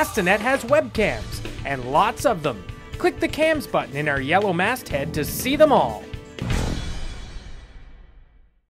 Bassinet has webcams, and lots of them. Click the cams button in our yellow masthead to see them all.